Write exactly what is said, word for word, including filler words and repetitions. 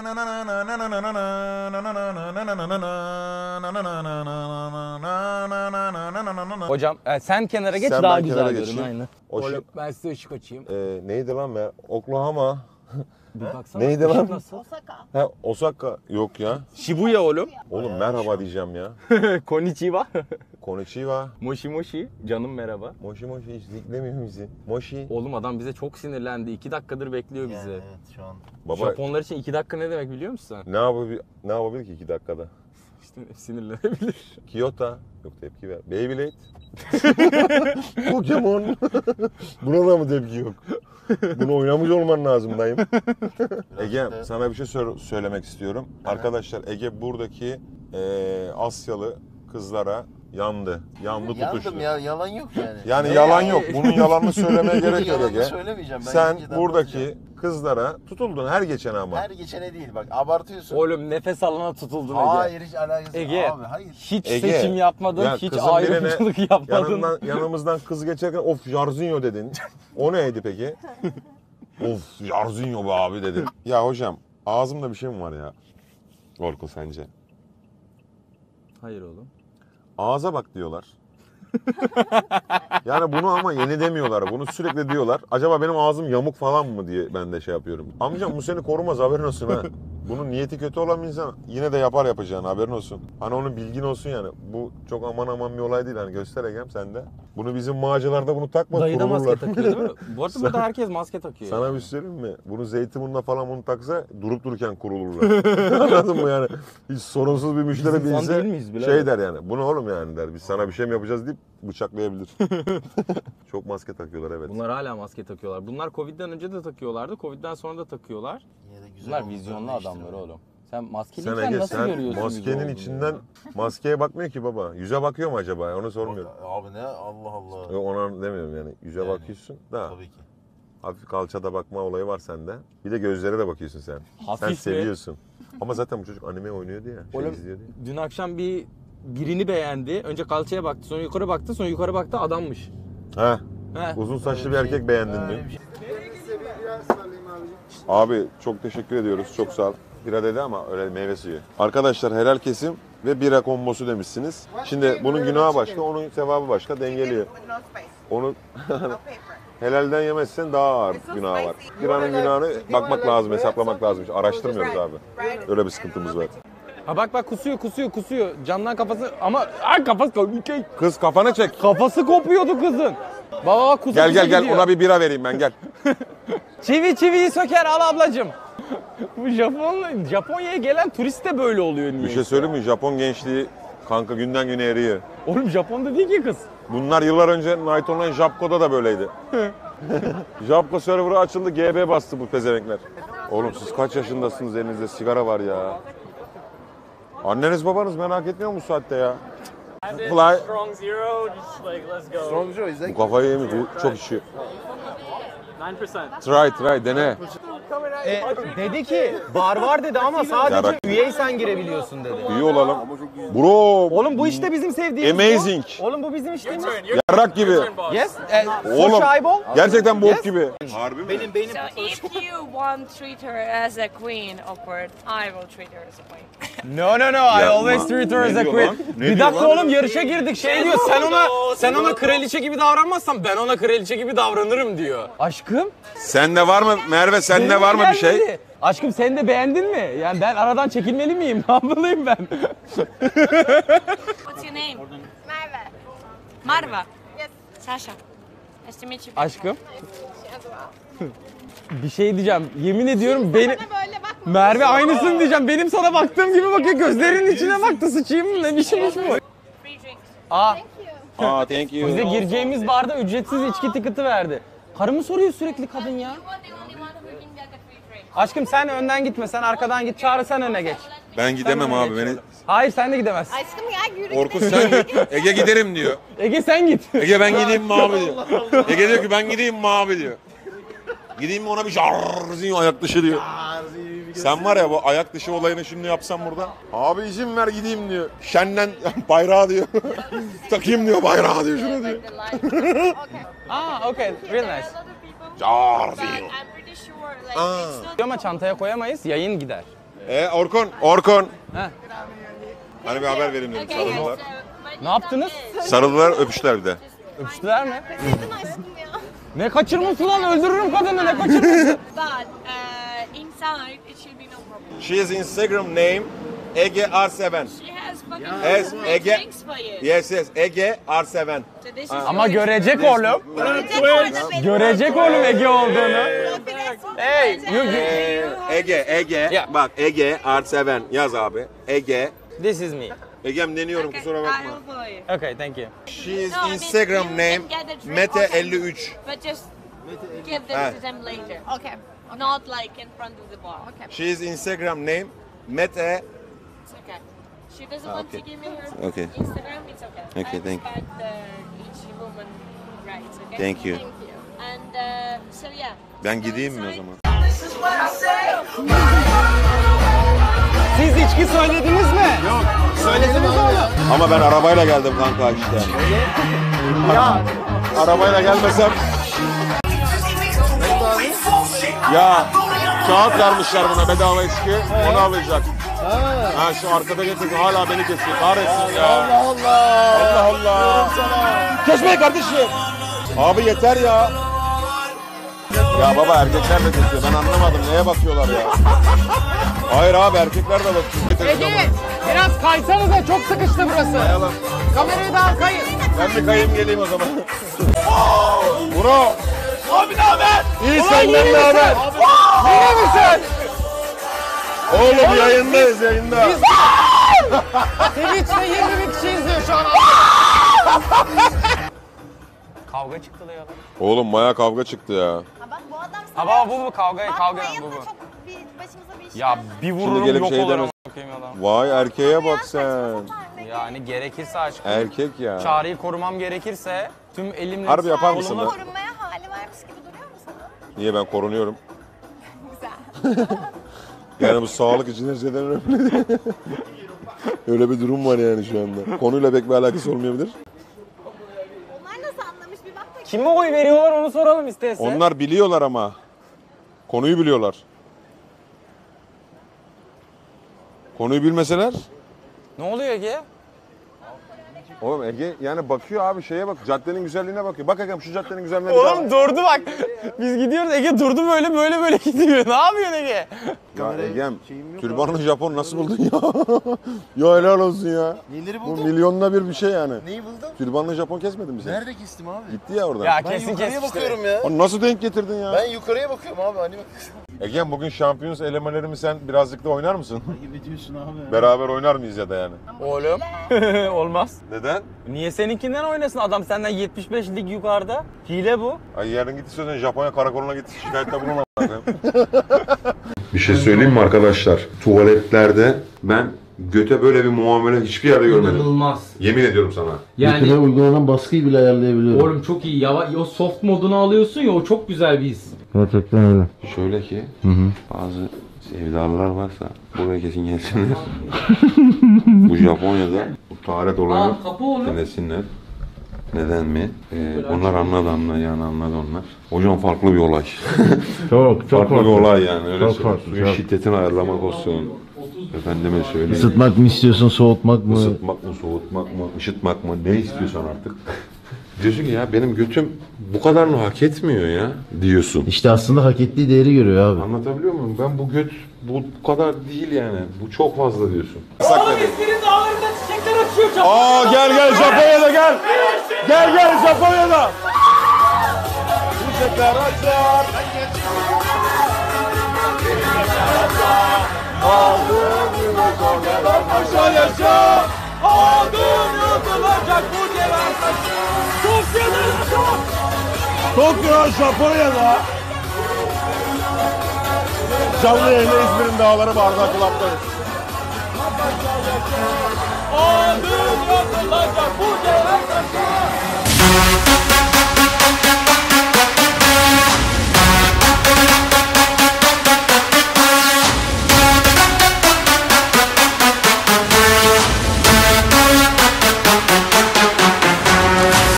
Hocam e, sen kenara geç Sen daha ben güzel kenara görün. geçeyim. Aynen. O Öyle, şey- ben size ışık açayım. Ee, neydi lan be? Oklahoma. Bir baksana. Neydi ışık lan? Nasıl? Ha, Osaka. Yok ya. Shibuya oğlum. Oğlum merhaba diyeceğim ya. Konnichiwa. Konnichiwa. Moshi moshi. Canım merhaba. Moshi moshi hiç ziklemiyor bizi. Moshi. Oğlum adam bize çok sinirlendi. İki dakikadır bekliyor bizi. Yani evet şu an. Baba Japonlar için iki dakika ne demek biliyor musun? ne yapabilir, ne yapabilir ki iki dakikada? İşte sinirlenebilir. Kyoto. Yok tepki ver. Beyblade. Pokemon. Buna da mı tepki yok? Bunu oynamış olman lazım dayım. Ege sana bir şey sö- söylemek istiyorum. Arkadaşlar Ege buradaki e, Asyalı kızlara yandı. Yandı tutuştu. Yandım ya, yalan yok yani. Yani Ne yalan yani? yok. Bunun yalanını söylemeye gerek yok Yalanını Ege. söylemeyeceğim. Ben Sen önceden buradaki bakacağım. kızlara tutuldun her geçen ama. Her geçene değil bak, abartıyorsun. Oğlum nefes alana tutuldun Ege. Hayır, hiç alakası yok. Ege. Abi hayır. Hiç Ege, seçim yapmadın, ya hiç kızın ayrımcılık birine yapmadın. Yanından, yanımızdan kız geçerken of Jarzinho dedin. O neydi peki? Of Jarzinho be abi dedin. Ya hocam ağzımda bir şey mi var ya? Orkun sence? Hayır oğlum. Ağza bak diyorlar. Yani bunu ama yeni demiyorlar. Bunu sürekli diyorlar. Acaba benim ağzım yamuk falan mı diye ben de şey yapıyorum. Amcam bu seni korumaz haberin olsun ha. Bunun niyeti kötü olan bir insan yine de yapar yapacağını haberin olsun. Hani onun bilgin olsun yani. Bu çok aman aman bir olay değil. Hani göster Egem sen de. Bunu bizim mağacalarda bunu takma Dayı da maske kurulurlar. takıyor değil mi? Bu arada burada herkes maske takıyor. Sana bir şey söyleyeyim mi? Bunu Zeytinburnu'nda falan bunu taksa durup dururken kurulurlar. Anladın mı yani? Hiç sorunsuz bir müşteri Biz insan bilse değil miyiz birader? şey der yani. Bu ne oğlum yani der. Biz sana bir şey mi yapacağız deyip bıçaklayabilir. Çok maske takıyorlar evet. Bunlar hala maske takıyorlar. Bunlar Covid'den önce de takıyorlardı. Covid'den sonra da takıyorlar. Yine de güzel Bunlar oldu, vizyonlu değiştirme. adamlar oğlum. Sen Sen maskeliyken Ege nasıl sen görüyorsun maskenin bizi içinden oğlum maskeye bakmıyor ki baba. Yüze bakıyor mu acaba? Onu sormuyorum. Abi ne? Allah Allah. Yok ona demiyorum yani. Yüze Yani, bakıyorsun da Tabii ki. hafif kalçada bakma olayı var sende. Bir de gözlere de bakıyorsun sen. Hafif sen mi? seviyorsun. Ama zaten bu çocuk anime oynuyor diye. Şey Oğlum, izliyor diye. Dün akşam bir birini beğendi. Önce kalçaya baktı, sonra yukarı baktı, sonra yukarı baktı adammış. Heh. He. Uzun saçlı bir erkek beğendin mi? Öyle bir şey. Abi çok teşekkür ediyoruz. Çok sağ ol. Bira dedi ama öyle meyve suyu. Arkadaşlar helal kesim ve bira kombosu demişsiniz. Şimdi bunun günahı başka, onun sevabı başka dengeliyor. Onu helalden yemezsen daha ağır günahı var. Biranın günahını bakmak lazım, hesaplamak lazım. Araştırmıyoruz abi. Öyle bir sıkıntımız var. Ha bak bak kusuyor kusuyor kusuyor. Camdan kafası ama ay kafası Kız kafanı çek. kafası kopuyordu kızın. Baba bak kusu Gel kusu gel gel gidiyor. ona bir bira vereyim ben gel. Çivi çiviyi söker al ablacım. Bu Japon Japonya'ya gelen turist de böyle oluyor niye? Bir şey söyleyeyim mi? Japon gençliği kanka günden güne eriyor. Oğlum Japon'da değil ki kız. Bunlar yıllar önce Night Online Japco'da da böyleydi. Japco serverı açıldı, G B bastı bu pezevenkler. Oğlum siz kaç yaşındasınız, elinizde sigara var ya. Anneniz babanız merak etmiyor mu bu saatte ya? Fly. Strong zero, just like let's go. Strong Joe, is that Bu kafayı yemiş, bu çok işi. nine percent. Try try, dene. E, dedi ki bar var dedi ama sadece Yarak. üyeysen girebiliyorsun dedi. İyi olalım. Bro, Oğlum bu işte bizim sevdiğimiz. amazing. bu. Oğlum bu bizim içtiğimiz. Yarrak gibi. Yes. E, Oğlum, sushi eyeball. gerçekten bok Yes. gibi. Harbi mi? benim beynim So if you want to treat her as a queen, awkward, I will treat her as a queen. No no no, I always treat her as a diyor queen. lan? Ne Bir diyor dakika lan? oğlum yarışa girdik. Şey diyor sen ona sen ona kraliçe gibi davranmazsan ben ona kraliçe gibi davranırım diyor. Aşkım. Sende var mı Merve, sende var mı bir şey? Gelmedi. Aşkım sen de beğendin mi? Yani ben aradan çekilmeli miyim? Ne yapmalıyım ben? What's your name? Marva. Marva. Yes. Sasha. Nice to meet you. Aşkım. Bir şey diyeceğim. Yemin ediyorum benim... Bana böyle bakma. Merve aynısını diyeceğim. Benim sana baktığım gibi bakıyor. Gözlerinin içine baktı. Sıçayım mı? Ne biçim iş bu? Free drinks. Aa, Aa, thank you. bize gireceğimiz barda ücretsiz içki tiketi verdi. Karımı soruyor sürekli kadın ya. You are the only one who can get a free drink. Aşkım sen önden gitme. Sen arkadan git. Çağrı sen öne geç. Ben gidemem Sen öne abi geç. beni. Hayır sen de gidemezsin. Aşkım ya yürü. Orkun sen git. Ege giderim diyor. Ege sen git. Ege ben gideyim mi abi diyor. Ege diyor ki ben gideyim mi abi diyor. Gideyim mi ona bir şarjın ayak dışı diyor. Sen var ya bu ayak dışı olayını şimdi yapsam burada. Abi izin ver gideyim diyor. Şenden bayrağı diyor. Takayım diyor bayrağı diyor şunu diyor. Aa, okay. Real nice. Şarjın. I'm pretty sure like Aa. it's not Ama çantaya koyamayız. Yayın gider. E Orkun, Orkun. Heh. Hani bir haber vereyim dedim. Sarıldılar. Ne yaptınız? Sarıldılar, öpüştüler bir de. Öpüştüler mi? Kaçırdın aşkım ya. Ne kaçırması lan? Öldürürüm kadını, ne kaçırması? But uh, inside it should be no problem. She is Instagram name Ege R seven. She has fucking Yes, food Ege. drinks for you. Yes, yes, Ege R seven. So this is Ama yours. görecek oğlum. Görecek oğlum Ege olduğunu. Hey, you, you. Ee, Ege, Ege. Yeah. Bak Ege R seven yaz abi. Ege. This is me. Egem deniyorum Okay, kusura I bakma. will follow you. Okay, thank you. She is No, I mean, Instagram you name can get a drink Mete or something. elli üç. But just give them Ah. to them later. Okay. Not like in front of the bar. Okay. She is Instagram name Mete. It's okay. She doesn't Ah, want okay. to give me her Okay. Instagram, it's okay. Okay, I thank you. respect the each woman rights, okay? Thank you. Thank you. And uh, so yeah. Ben go gideyim mi o inside. zaman? Siz içki söylediniz mi? Yok. Söylediniz oğlum. Ama ben arabayla geldim kanka işte. Ya Arabayla gelmesem... Ya kağıt vermişler buna bedava içki. Onu alacak. Ha şu arkada getirdi hala beni kesiyor. Kahretsin ya. Allah Allah. Allah Allah. Kesme kardeşim. Abi yeter ya. Ya baba erkekler de kesiyor. Ben anlamadım. Neye bakıyorlar ya? Hayır abi erkekler de bakıyor. Ege, biraz kaysanıza, çok sıkıştı burası. Kayalım. Kamerayı daha kayın. Ben bir kayayım geleyim o zaman. Bro. Abi ne haber? İyi senden ne haber? Yine misin? Oğlum yayındayız yayında. Twitch'te yirmi bin kişi izliyor şu an. Kavga çıktı da ya. Oğlum maya kavga çıktı ya. Ha bak bu adam sana Ama bu bu kavga kavga bakmayın bu da bu. çok bir başımıza bir iş Ya geldi. bir vururum gelip yok şey olurum. demez- Bakayım adam. Vay erkeğe bak sen. Yani gerekirse aşkım. Erkek ya. Çağrı'yı korumam gerekirse tüm elimle... Harbi yapar mısın kolumla- lan? Korunmaya hali varmış gibi duruyor mu sana? Niye ben korunuyorum? Güzel. Yani bu sağlık için her şeyden önemli. Öyle bir durum var yani şu anda. Konuyla pek bir alakası olmayabilir. Onlar nasıl anlamış bir bak bakayım. Kime oy veriyorlar onu soralım isterse. Onlar biliyorlar ama. Konuyu biliyorlar. Konuyu bilmeseler. Ne oluyor Ege? Oğlum Ege yani bakıyor abi şeye bak. Caddenin güzelliğine bakıyor. Bak Ege şu caddenin güzelliğine bir Oğlum durdu bak. Biz gidiyoruz Ege durdu böyle böyle böyle gidiyor. Ne yapıyorsun Ege? Ya Egem, türbanlı Japon nasıl buldun ya? Ya helal olsun ya. Neleri Bu buldun? milyonda bir bir şey yani. Neyi buldun? Türbanlı Japon kesmedin mi sen? Nerede kestim abi? Gitti ya oradan. Ya Ben kesin yukarıya kesin. bakıyorum ya. Onu nasıl denk getirdin ya? Ben yukarıya bakıyorum abi hani bak. Egem bugün şampiyonuz elemelerimi sen birazcık da oynar mısın? Gibi ediyorsun abi. Beraber oynar mıyız ya da yani? Oğlum. Olmaz. Neden? Niye seninkinden oynasın? Adam senden yetmiş beş lig yukarıda. Hile bu. Ay yarın git istiyorsan Japonya karakoluna git şikayette bulun. Bir şey söyleyeyim mi arkadaşlar? Tuvaletlerde ben göte böyle bir muamele hiçbir yerde görmedim. İnanılmaz. Yemin ediyorum sana. Yani Götüne uygulanan baskıyı bile ayarlayabiliyorum. oğlum çok iyi. Yava, o soft modunu alıyorsun ya o çok güzel bir his. Gerçekten öyle. Şöyle ki Hı hı. bazı sevdalılar varsa buraya kesin gelsinler. Bu Japonya'da bu taharet olayını Aa kapı oğlum. denesinler. Neden mi? Ee, onlar anladı anladı yani anladı onlar. Hocam farklı bir olay. Çok çok farklı bir olay yani öyle Çok söyleyeyim. farklı, Suyun çok. şiddetini ayarlamak olsun. Efendime söyleyeyim. Isıtmak mı istiyorsun, soğutmak mı? Isıtmak mı, soğutmak mı, ışıtmak mı ne istiyorsan artık. Diyorsun ki ya benim götüm bu kadarını hak etmiyor ya diyorsun. İşte aslında hak ettiği değeri görüyor abi. Anlatabiliyor muyum? Ben bu göt bu, bu kadar değil yani. Bu çok fazla diyorsun. Oğlum İzmir'in dağlarında çiçekler açıyor. Aa gel gel Japonya'da gel. Gel gel Japonya'da. Çiçekler açar. Aldığım yılı sonradan başa yaşa. Aldığım yutulacak bu gelen saçı. Tokyo'da çok. Tokyo Japonya'da. Canlı yayında İzmir'in dağları Bardak Club'dayız. Aldığım yutulacak bu gelen saçı.